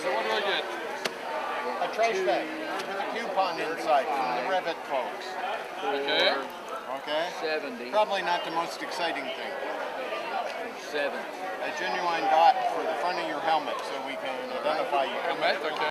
so what do I get? A trash bag with a coupon inside from the Revit folks. Okay. Okay? 70. Probably not the most exciting thing. 7. A genuine dot for the front of your helmet so we can identify you. Helmet, okay.